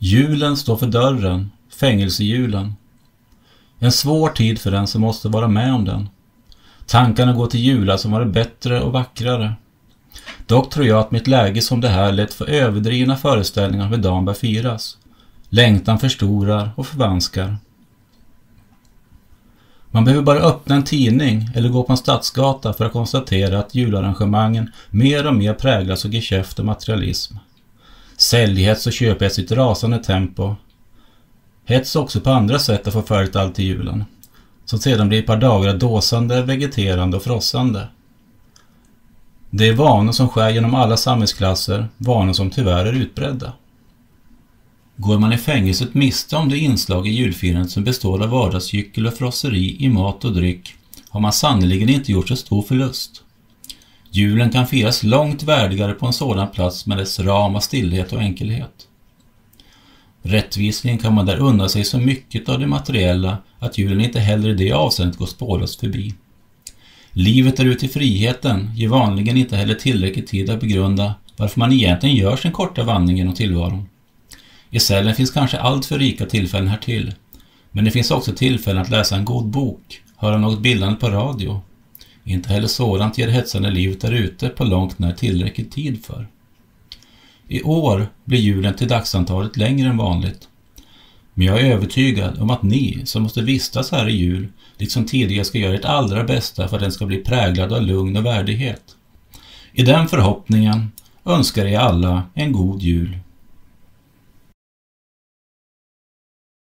Julen står för dörren, fängelsejulen. En svår tid för den som måste vara med om den. Tankarna går till jular som var bättre och vackrare. Dock tror jag att mitt läge som det här lätt för överdrivna föreställningar med dagen bör firas. Längtan förstorar och förvanskar. Man behöver bara öppna en tidning eller gå på en stadsgata för att konstatera att jularrangemangen mer och mer präglas av geschäft och materialism. Säljhets och köphets i ett rasande tempo. Hets också på andra sätt att få färdigt allt till julen, som sedan blir ett par dagar dåsande, vegeterande och frossande. Det är vanor som skär genom alla samhällsklasser, vanor som tyvärr är utbredda. Går man i fängelset miste om det inslag i julfirandet som består av vardagsgyckel och frosseri i mat och dryck, har man sannoliken inte gjort så stor förlust. Julen kan firas långt värdigare på en sådan plats med dess rama stillhet och enkelhet. Rättvisligen kan man där unna sig så mycket av det materiella att julen inte heller i det avseendet går spårlöst förbi. Livet där ute i friheten ger vanligen inte heller tillräckligt tid att begrunda varför man egentligen gör sin korta vandring genom tillvaron. I cellen finns kanske allt för rika tillfällen här till, men det finns också tillfällen att läsa en god bok, höra något bildande på radio. Inte heller sådant ger hetsande livet där ute på långt när tillräckligt tid för. I år blir julen till dagsantalet längre än vanligt. Men jag är övertygad om att ni som måste vistas här i jul, liksom tidigare, ska göra ert allra bästa för att den ska bli präglad av lugn och värdighet. I den förhoppningen önskar jag alla en god jul.